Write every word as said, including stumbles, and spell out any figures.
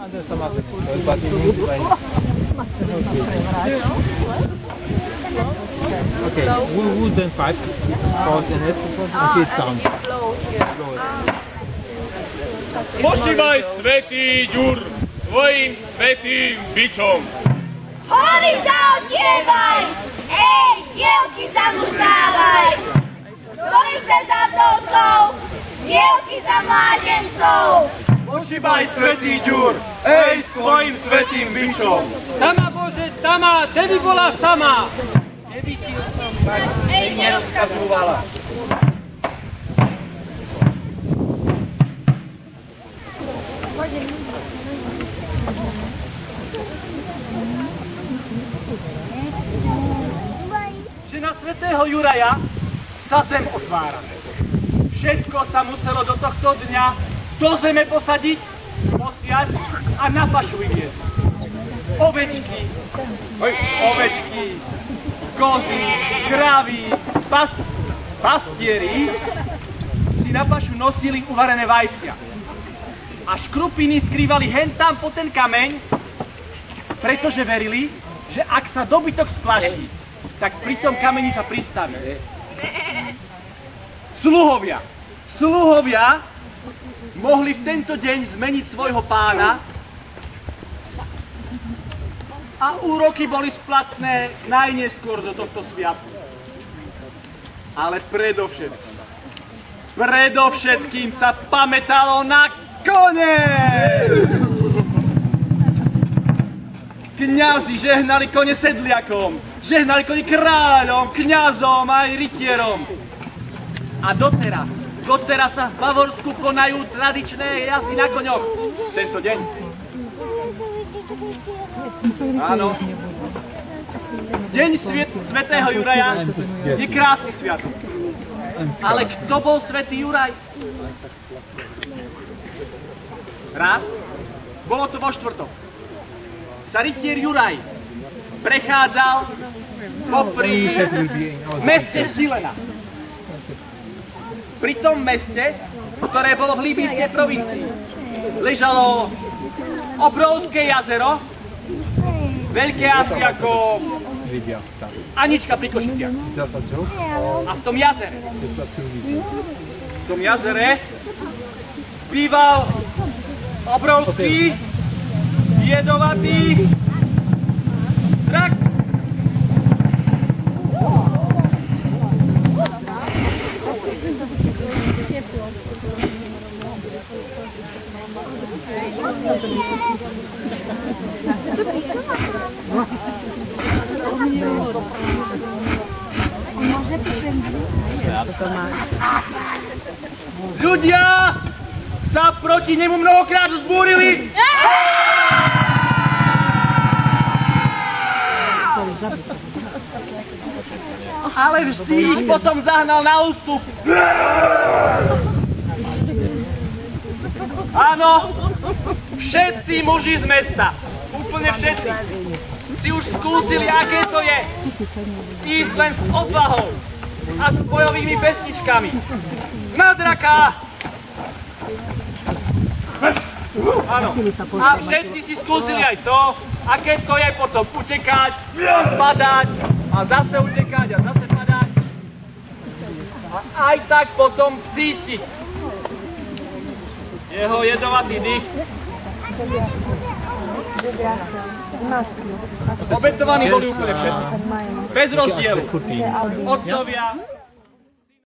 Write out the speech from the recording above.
Okay, wooden pipe falls in it and creates sound. Pošívaj svätý Ďur svojim svätým bičom. Hory zaodievaj, ej, dievky zamužnávaj. Dvojice za vdovcov, dievky za mládencov. Pošívaj svätý Ďur, ej, s tvojim svätým bičom. Tama Bože, tama, tedy bola sama. Ej, nerozkazovala. Že na svätého Juraja sa zem otvára. Všetko sa muselo do tohto dňa do zeme posadiť, posiať a na pašu vyviezť. Ovečky, ovečky, kozy, kravy, pas, pastieri si na pašu nosili uvarené vajcia. A škrupiny skrývali hen tam po ten kameň, pretože verili, že ak sa dobytok splaší, tak pri tom kameni sa pristaví. Sluhovia, sluhovia mohli v tento deň zmeniť svojho pána a úroky boli splatné najneskôr do tohto sviatku. Ale predovšetkým, predovšetkým sa pamätalo na kone! Kňazi žehnali kone sedliakom, žehnali kone kráľom, kňazom aj rytierom. A doteraz, doteraz sa v Bavorsku konajú tradičné jazdy na koňoch. Tento deň. Áno. Deň sviet, svätého Juraja je krásny sviatok. Ale kto bol svätý Juraj? Raz, bolo to vo štvrtok. Sa rytier Juraj prechádzal popri meste Žilena. Pri tom meste, ktoré bolo v Líbyjskej provincii, ležalo obrovské jazero, veľké asi ako Anička pri Košiciach. A v tom jazere, v tom jazere býval obrovský, jedovatý drak. Ľudia sa proti nemu mnohokrát vzbúrili. Ale vždy ich potom zahnal na ústup. Áno, všetci muži z mesta, úplne všetci, si už skúsili, aké to je ísť len s odvahou a s bojovými pesničkami na draka. Áno, a všetci si skúsili aj to, aké to je potom utekať, padať a zase utekať a zase padať a aj tak potom cítiť jeho jedovatý dých. Obetovaní boli úplne všetci, bez rozdielu, otcovia,